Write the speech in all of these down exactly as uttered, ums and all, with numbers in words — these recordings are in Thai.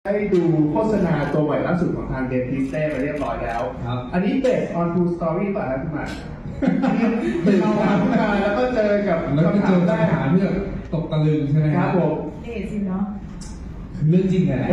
ให้ดูโฆษณาตัวใหม่ล่าสุดของทางเดนทิสเต้ไปเรียบร้อยแล้วอันนี้ based on true story ป่ะครับคุณหมากตื่นมาขึ้นมาแล้วก็เจอกับแล้วก็เจอปัญหาเรื่องตกตะลึงใช่ไหมครับผมเด็ดจริงเนาะคือเรื่องจริงแหละ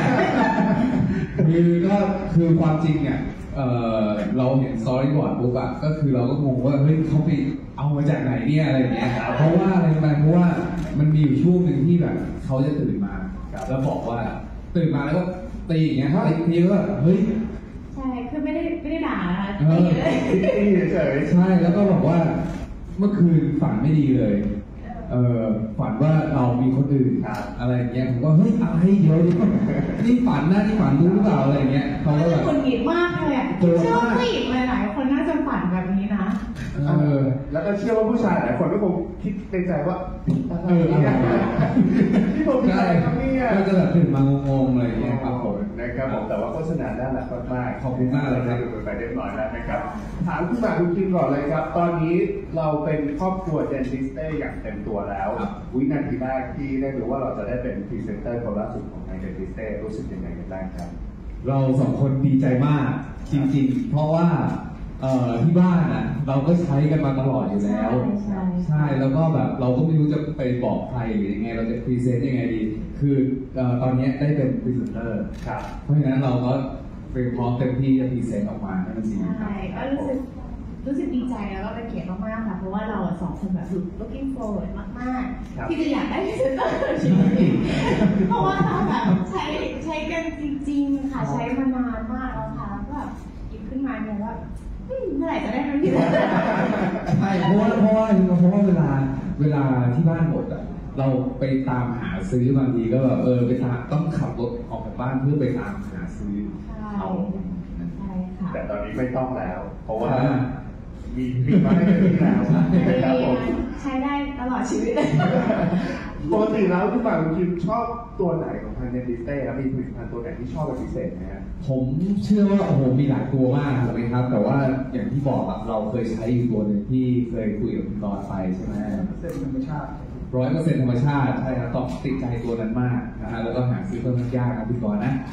คือก็คือความจริงเนี่ยเราเห็นสตอรี่บอร์ดปุ๊บอะก็คือเราก็งงว่าเฮ้ยเขาไปเอามาจากไหนเนี่ยอะไรอย่างเงี้ยเพราะว่าอะไรมาเพราะว่ามันมีอยู่ช่วงหนึ่งที่แบบเขาจะตื่นมาแล้วบอกว่าตื่นมาแล้วก็ตีอย่างเงี้ยตีทีก็เฮ้ยใช่คือไม่ได้ไม่ได้ด่านะคะตีเลยตีเฉยใช่แล้วก็บอกว่าเมื่อคืนฝันไม่ดีเลยเออฝันว่าเรามีคนอื่นอะไรอย่างเงี้ยผมก็เฮ้ยอะไรเดี๋ยวดินี่ฝันนะนี่ฝันรู้หรือเปล่าอะไรอย่างเงี้ยเขาก็แบบคนหงิดมากเลยอ่ะเชื่อว่าผู้หญิงหลายๆคนน่าจะฝันแบบนี้นะเออแล้วก็เชื่อว่าผู้ชายหลายคนก็คงคิดในใจว่าเอออะไรที่ผมได้ครับเนี่ยก็จะแบบตื่นมางงๆอะไรอย่างเงี้ยครับผมนะครับผมแต่ว่าโฆษณาด้านหลักมากขอบคุณมากเลยครับดูไปเรียบร้อยแล้วนะครับถามคุณหมากคุณคิมก่อนเลยครับตอนนี้เราเป็นครอบครัวเดนทิสเต้อย่างเต็มตัวแล้ววินาทีแรกที่ได้รู้ว่าเราจะได้เป็นพรีเซนเตอร์คนล่าสุดของทางเดนทิสเต้รู้สึกยังไงกันบ้างครับเราสองคนดีใจมากจริงๆเพราะว่าที่บ้านนะเราก็ใช้กันมาตลอดอยู่แล้วใช่ใช่แล้วก็แบบเราก็ไม่รู้จะไปบอกใครหรือยังไงเราจะพรีเซนต์ยังไงดีคือตอนนี้ได้เป็นพรีเซนเตอร์เพราะฉะนั้นเราก็เป็นพร้อมเต็มที่จะพรีเซนต์ออกมาให้มันดีใช่ก็รู้สึกรู้สึกดีใจแล้วก็เป็นเกียรติมากๆค่ะเพราะว่าเราสองคนแบบ looking forward มากๆที่จะอยากได้พรีเซนเตอร์เพราะว่าเราแบบใช้ใช้กันจริงๆค่ะใช้มานานมากแล้วค่ะก็แบบหยิบขึ้นมาเนี่ยว่าเมื่อไหร่จะได้ทำที่ได้ใช่เพราะว่าเพราะว่าเพราะว่าเวลาเวลาที่บ้านหมดอ่ะเราไปตามหาซื้อบางทีก็แบบเออไปตามต้องขับรถออกจากบ้านเพื่อไปตามหาซื้อเอาแต่ตอนนี้ไม่ต้องแล้วเพราะว่ามีมีมาให้ที่แล้วนะครับผมใช้ได้ตลอดชีวิตปกติแล้วคุณหมากคุณคิมชอบตัวไหนของทางเดนทิสเต้ครับมีผลิตภัณฑ์ตัวไหนที่ชอบเป็นพิเศษไหมครับผมเชื่อว่าโอ้โหมีหลายตัวมากถูกไหมครับแต่ว่าอย่างที่บอกแบบเราเคยใช้อยู่ตัวหนึ่งที่เคยคุยกับคุณกรไปใช่ไหมเส้นธรรมชาติร้อยเปอร์เซ็นต์ธรรมชาติใช่ครับต้องติดใจตัวนั้นมากนะฮะแล้วก็หาซื้อเพิ่มยากนะพี่กรนะ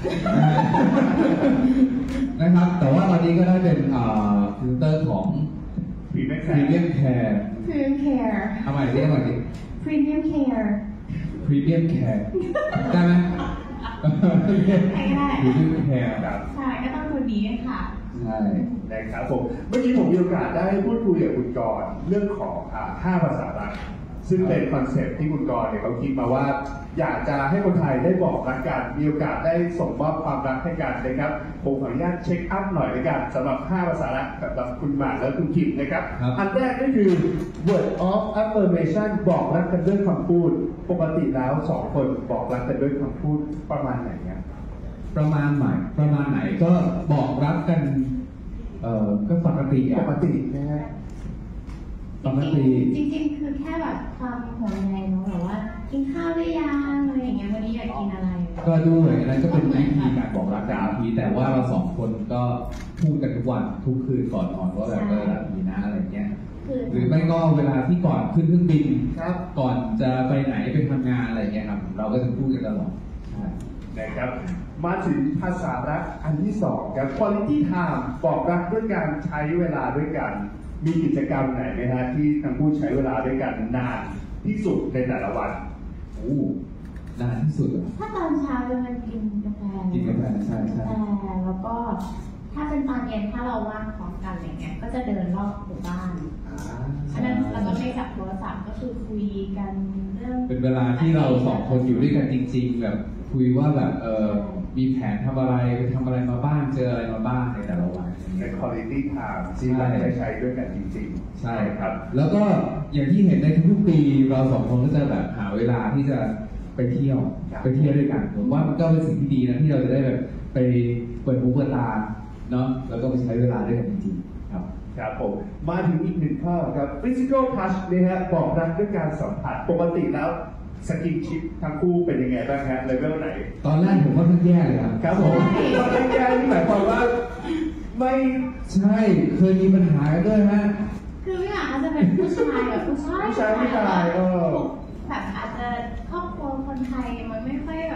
นะครับแต่ว่าตอนนี้ก็ได้เป็นฟิลเตอร์ของพรีเมียมแคร์พรีเมียมแคร์ทำไมเรียกว่าดิพรีเมียมแคร์พรีเมียมแคร์ได้ไหมได้ได้พรีเมียมแคร์ใช่ก็ต้องตัวนี้ค่ะใช่นะครับผมเมื่อกี้ผมมีโอกาสได้พูดคุยกับคุณกรณ์เรื่องของห้าภาษารักซึ่งเป็นคอนเซ็ปต์ที่คุณกรณ์เนี่ยเขาคิดมาว่าอยากจะให้คนไทยได้บอกรักกันมีโอกาสได้ส่งมอบความรักให้กันนะครับผมขออนุญาตเช็คอัพหน่อยด้วยกันสำหรับห้าภาษารักสำหรับคุณหมากและคุณคิมนะครับอันแรกก็คือ word of affirmation บอกรักกันด้วยคำพูดปกติแล้วสองคนบอกรักกันด้วยคำพูดประมาณไหนเนี่ยประมาณไหนประมาณไหนก็บอกรักกันเอ่อก็ปกติปกตินะฮะปกติจริงๆคือแค่แบบความห่วงใยเนาะแบบว่ากินข้าวหรือยังอะไรอย่างเงี้ยวันนี้อยากกินอะไรก็ด้วยอันนั้นก็เป็นวิธีการบอกรักกันทีแต่ว่าเราสองคนก็พูดกันทุกวันทุกคืนก่อนนอนว่าแบบเออรักดีนะอะไรเงี้ยหรือไม่ก็เวลาที่ก่อนขึ้นเครื่องบินก่อนจะไปไหนไปทำงานอะไรเงี้ยครับเราก็จะพูดกันตลอดใช่นะครับมาถึงภาษารักอันที่สองครับ quality time บอกรักด้วยการใช้เวลาด้วยกันมีกิจกรรมไหนไหมฮะที่ทั้งคู่ใช้เวลาด้วยกันนานที่สุดในแต่ละวันโอ้นานที่สุดถ้าตอนเช้าจะมันกินกาแฟกินกาแฟใช่ใช่แล้วก็ถ้าเป็นตอนเย็นถ้าเราว่างพร้อมกันอะไรเงี้ยก็จะเดินรอบหมู่บ้านอันนั้นเราก็ไม่จับโทรศัพท์ก็คือคุยกันเรื่องเป็นเวลาที่เราสองคนอยู่ด้วยกันจริงๆแบบคุยว่าแบบเออมีแผนทำอะไรไปทำอะไรมาบ้างเจออะไรมาบ้างในแต่ละวันใน quality time ที่เราได้ใช้ด้วยกันจริงๆใช่ครับแล้วก็อย่างที่เห็นในทุกๆปีเราสองคนก็จะแบบหาเวลาที่จะไปเที่ยวไปเที่ยวด้วยกันผมว่ามันก็เป็นสิ่งที่ดีนะที่เราจะได้แบบไปเปิดหูเปิดตาเนาะแล้วก็ไปใช้เวลาด้วยกันจริงๆครับครับผมมาถึงอีกหนึ่งข้อครับ physical touch เนี่ยฮะบอกรักด้วยการสัมผัสปกติแล้วสกินชิปทั้งคู่เป็นยังไงบ้างฮะเลเวลไหนตอนแรกผมก็ทั้งแย่เลยครับครับผมตอนแรกแย่ที่หมายความว่าไม่ใช่เคยมีปัญหาด้วยฮะคือไม่อยากจะเป็นผู้ชายแบบผู้ชายผู้ชายผู้ชายเออแบบอาจจะครอบครัวคนไทยมันไม่ค่อยแบบ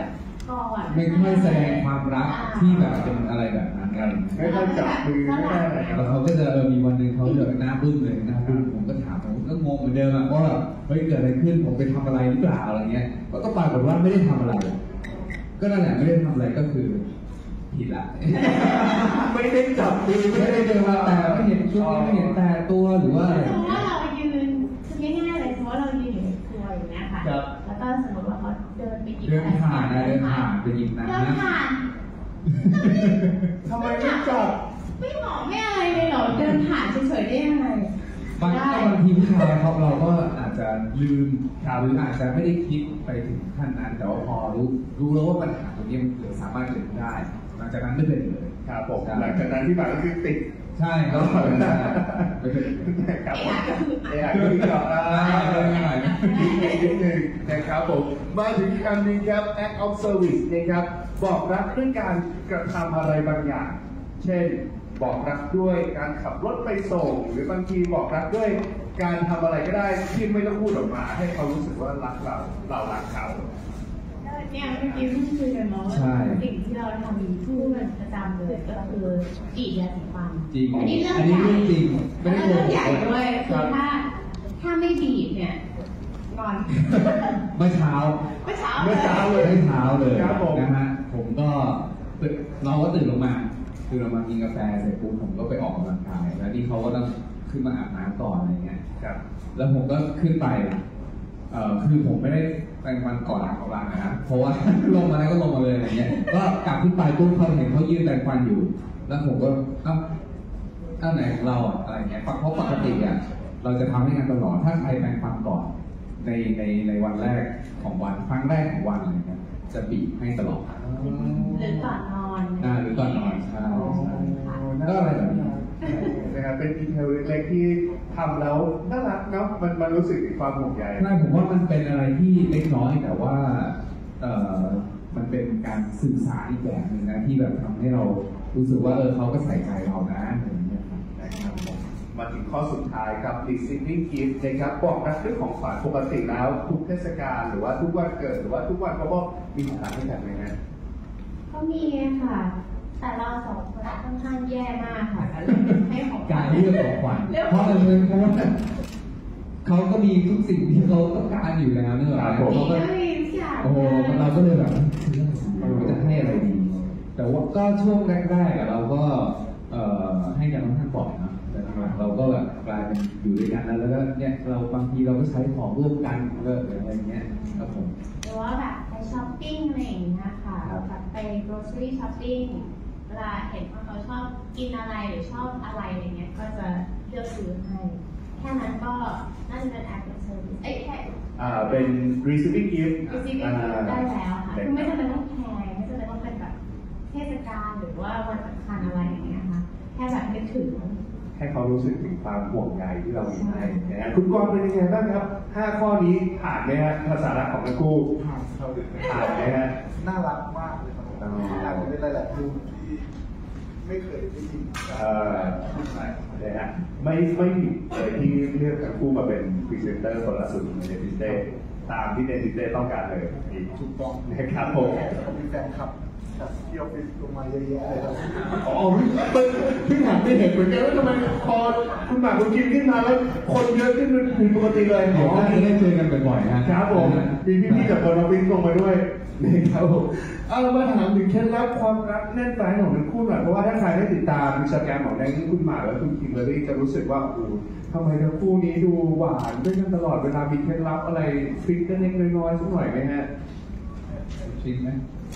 ก่อนไม่ค่อยแสดงความรักที่แบบเป็นอะไรแบบนั้นกันไม่ค่อยจับมือไม่ค่อยอะไรแล้วเขาก็จะเออมีวันหนึ่งเขาจะหน้าบึ้งเลยหน้าบึ้งผมก็ถามผมก็งงเหมือนเดิมอะว่าแบบเฮ้ยเกิดอะไรขึ้นผมไปทำอะไรหรือเปล่าอะไรเงี้ยก็ปรากฏว่าไม่ได้ทำอะไร ก็นั่นแหละไม่ได้ทำอะไรก็คือผิดละไม่ได้จับมือไม่ได้เจอมาแต่ไม่เห็นช่วงนี้ไม่เห็นแต่ตัวหรือว่าอะไรสมมติว่าเรายืนคือง่ายๆเลยสมมติว่าเรายืนอยู่ในครัวอย่างนี้ยค่ะแล้วก็สมมติว่าเขาเดินไปหยิบเดินผ่านนะเดินผ่านไปหยิบน้ำเดินผ่านทำไมไม่จับไม่หมอไม่อะไรเลยเหรอเดินผ่านเฉยๆได้ยังไงบางบางทีผู้ชายเขาเราก็อาจจะลืมหรืออาจจะไม่ได้คิดไปถึงขั้นนั้น แต่ว่าพอรู้รู้แล้วว่าปัญหาตรงนี้มันเกิดสามารถเกิดได้หลังจากนั้นไม่เป็นเลยครับผมหลังจากนั้นที่มาก็คือติดใช่ครับไม่เป็นครับผมเออคือก่อนนิดนึงนะครับผมมาถึงคำนึงครับ act of service นะครับบอกรักด้วยการกระทำอะไรบางอย่าง เช่นบอกรักด้วยการขับรถไปส่ง หรือบางทีบอกรักด้วยการทำอะไรก็ได้ที่ไม่ต้องพูดออกมา ให้เขารู้สึกว่ารักเราเรารักเขาเนี่ยเมื่อกี้เพิ่งคุยกันเนาะว่าสิ่งที่เราทำคู่กันประจำเลยก็คือจีบยาสีฟันจริงอันนี้เรื่องอันนี้เรื่องจริงไม่ไม่ได้ได้โกเรื่องหใหญ่กด้วยคือถ้าถ้าไม่บีบเนี่ยนอนเมื่อเช้าเมื่อเช้าเมื่อเช้าเมื่อเช้าเลยครับผมนะฮะผมก็ตื่นเราก็ตื่นลงมาตื่นลงมากินกาแฟเสร็จปุ๊บผมก็ไปออกกำลังกายแล้วนี่เขาก็ต้องขึ้นมาอาบน้ำก่อนอะไรเงี้ยครับแล้วผมก็ขึ้นไปเอ่อคือผมไม่ได้แปรงฟันก่อนออกกำลังนะเพราะว่า ลงมาแล้วก็ลงมาเลยอะไรเงี้ยก็กลับขึ้นไปปุ๊บเขาเห็นเขายืนแปรงฟันอยู่ แล้วผมก็เอ้าเอ้าไหนของเราอะอะไรเงี้ยเพราะปกติอะเราจะทำให้งานตลอดถ้าใครแปรงฟันก่อน ในในในวันแรกของวันครั้งแรกของวันอะไรเงี้ยจะบีบให้ตลอดหรือก่อนนอนอ่าหรือก่อนนอนใช่ใช่ก็อะไรแบบนี้นะครับเป็นดีเทลเล็กๆที่ทำแล้วน่ารักเนาะมันมันรู้สึกถึงความห่วงใยใช่ผมว่ามันเป็นอะไรที่เล็กน้อยแต่ว่าเออมันเป็นการสื่อสารอีกแบบหนึ่งนะที่แบบทำให้เรารู้สึกว่าเออเขาก็ใส่ใจเรานะอะไรอย่างเงี้ยครับนะครับผมมาถึงข้อสุดท้ายครับ receiving gift นะครับบอกรักด้วยของขวัญปกติแล้วทุกเทศกาลหรือว่าทุกวันเกิดหรือว่าทุกวันเขาบอกมีของขวัญให้กันไหมฮะก็มีค่ะ แต่เราสองคนค่อนข้างแย่มากค่ะกับเรื่องให้ของขวัญการเลือกของขวัญเพราะอะไรเลยเพราะว่าเขาก็มีทุกสิ่งที่เขาต้องการอยู่แล้วเนอะเขาก็มีทุกอย่างโอ้โหเราก็เลยแบบเราจะให้อะไรดี แต่ว่าก็ช่วงแรกๆอะเราก็เอ่อให้กันค่อนข้างบ่อยนะแต่หลังๆเราก็แบบกลายเป็นอยู่ด้วยกันแล้วแล้วก็เนี่ยเราบางทีเราก็ใช้ของร่วมกันเลิกอะไรเงี้ยครับผมหรือว่าแบบไปช้อปปิ้งอะไรอย่างเงี้ยค่ะแบบไป grocery shopping เวลาเห็นว่าเขาชอบกินอะไรหรือชอบอะไรอะไรเงี้ยก็จะเลือกซื้อให้แค่นั้นก็น่าจะเป็น act of service เอ้ยแค่อ่าเป็น receiving gift receiving อ่า gift ได้แล้วค่ะคือไม่จำเป็นต้องแพงไม่จำเป็นต้องเป็นแบบเทศกาลหรือว่าวันสำคัญอะไรอย่างเงี้ยค่ะแค่แบบนึกถึงให้เขารู้สึกถึงความห่วงใยที่เรามีให้นะฮะคุณกรณ์เป็นยังไงบ้างครับห้าข้อนี้ผ่านไหมฮะภาษารักของทั้งคู่ผ่านเขาดึกผ่านไหมฮะน่ารักมากเลยครับผมอ๋ออาจจะเป็นหลายๆมุมที่ไม่เคยได้ยินเอ่อนะฮะไม่ไม่ผิดเลยที่เลือกทั้งคู่มาเป็นพรีเซนเตอร์คนละสุดในเดนิเต้ตามที่เดนิเต้ต้องการเลยอีกถูกต้องนะครับผมมีแฟนคลับจากที่ออฟฟิศลงมาเยอะแยะเลยครับอ๋อเพิ่งเพิ่งหันไปเห็นเหมือนกันว่าทำไมพอคุณหมากคุณกินขึ้นมาแล้วคนเยอะขึ้นเป็นปกติเลยเดี๋ยวน่าจะได้เจอกันบ่อยๆนะครับผมมีพี่ๆจากคนออฟฟิศลงมาด้วยนะครับผมเอามาถามถึงเคล็ดลับความรักแน่นแฟนของทั้งคู่หน่อยเพราะว่าถ้าใครได้ติดตามอินสตาแกรมของทั้งคุณหมากและคุณคิมเบอร์รี่จะรู้สึกว่าโอ้โหทำไมทั้งคู่นี้ดูหวานด้วยกันตลอดเวลามีเคล็ดลับอะไรฟริกเล็กๆน้อยๆสักหน่อยไหมฮะจริงไหม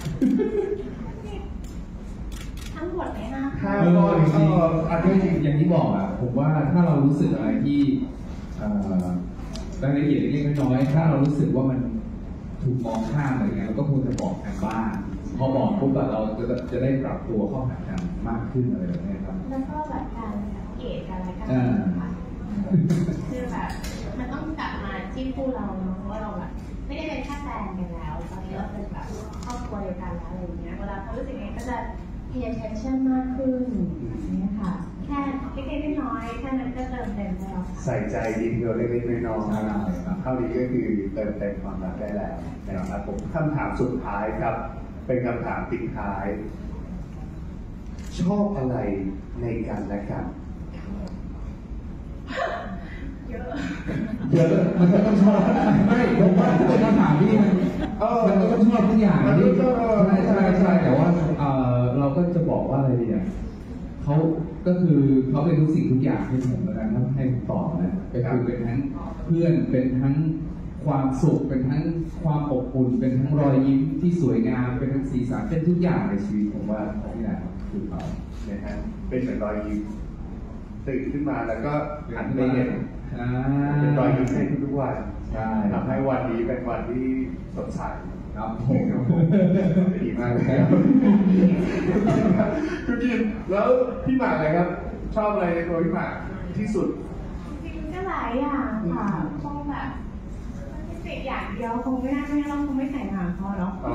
ทั้งหมดเลยนะห้าเอข้ออนี้จริงก็ๆอันนี้จริงอย่างที่บอกอ่ะผมว่าถ้าเรารู้สึกอะไรที่เอ่อรายละเอียดเล็กๆน้อยๆถ้าเรารู้สึกว่ามันถูกมองข้ามอะไรเงี้ยเราก็ควรจะบอกกันบ้างพอบอกปุ๊บอะเราจะจะได้ปรับตัวเข้าหากันมากขึ้นอะไรแบบนี้ครับแล้วก็แบบการสังเกตกันอะไรกันอ่าค่ะคือแบบมันต้องกลับมาที่คู่เราเนาะเพราะว่าเราแบบไม่ได้เป็นแค่แฟนกันแล้วตอนนี้เราเป็นแบบครอบครัวเดียวกันแล้วอะไรอย่างเงี้ยเวลาเขารู้สึกไงก็จะ pay attention มากขึ้นอย่างเงี้ยค่ะแค่เล็กๆน้อยๆแค่นั้นก็เติมเต็มแล้วค่ะใส่ใจดีเทลเล็กๆน้อยใช่ครับๆเท่านี้ก็คือเติมเต็มความรักได้แล้วนะครับผมคำถามสุดท้ายครับเป็นคำถามปิดท้าย ชอบอะไรในกันและกันเยอะเยอะมันก็ต้องชอบไม่ผมว่าเป็นคำถามที่มันเออมันก็ต้องชอบทุกอย่างมันก็ที่ต้องใช่ใช่ใช่แต่ว่าเออเราก็จะบอกว่าอะไรดีอ่ะเขาก็คือเขาเป็นทุกสิ่งทุกอย่างให้ผมแล้วกันถ้าให้ผมตอบนะก็คือเป็นทั้งเพื่อนเป็นทั้งความสุขเป็นทั้งความอบอุ่นเป็นทั้งรอยยิ้มที่สวยงามเป็นทั้งสีสันเป็นทุกอย่างในชีวิตผมว่านี่แหละคือเขานะฮะเป็นเหมือนรอยยิ้มตื่นขึ้นมาแล้วก็หันไปเห็นอ่าเป็นรอยยิ้มให้ทุกๆวันใช่ทำให้วันนี้เป็นวันที่สดใสครับผมดีมากเลยครับคุณกินแล้วพี่หมากอะไรครับ ชอบอะไรในตัวพี่หมากที่สุดจริงๆก็หลายอย่างค่ะคงแบบพิเศษอย่างเดียวคงไม่ได้ไม่งั้นเราคงไม่แต่งงานเขาเนาะอ๋อ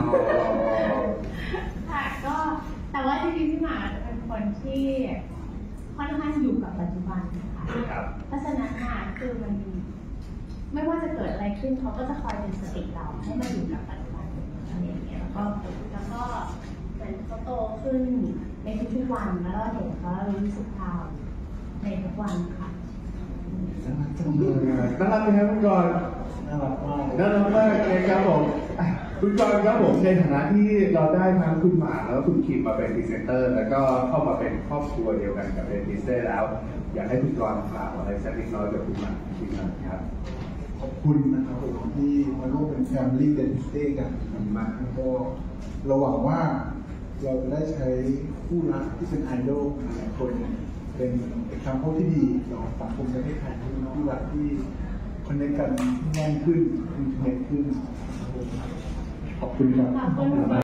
ค่ะก็แต่ว่าจริงๆพี่หมาจะเป็นคนที่ค่อนข้างอยู่กับปัจจุบันนะคะครับเพราะฉะนั้นค่ะคือมันไม่ว่าจะเกิดอะไรขึ้นเขาก็จะคอยเป็นสติเราให้มาอยู่กับปัจจุบันอะไรอย่างเงี้ยแล้วก็แล้วก็เหมือนเขาโตขึ้นในทุกๆวันแล้วเราเห็นเขารู้สึกพาวในทุกวันค่ะน่ารักจังเลยอะน่ารักไหมครับคุณกรณ์น่ารักมากน่ารักมากเลยครับผมอ่ะคุณกรณ์ครับผมในฐานะที่เราได้ทั้งคุณหมากแล้วก็คุณคิมมาเป็นพรีเซนเตอร์ แล้วก็เข้ามาเป็นครอบครัวเดียวกันกับเดนทิสเต้แล้ว อยากให้คุณกรณ์ฝากอะไรสักนิดน้อยกับคุณหมากคิมหน่อยครับขอบคุณนะครับผมที่มาร่วมเป็น Family Dentistry กันมาแล้วก็เราหวังว่าเราจะได้ใช้คู่รักที่เป็นไอดอลหลายคนเนี่ยเป็นเป็นคำพูดที่ดีต่อสังคมประเทศไทยที่คู่รักที่คอนเนคกันง่ายขึ้นอินเทอร์เน็ตขึ้นขอบคุณครับขอบคุณ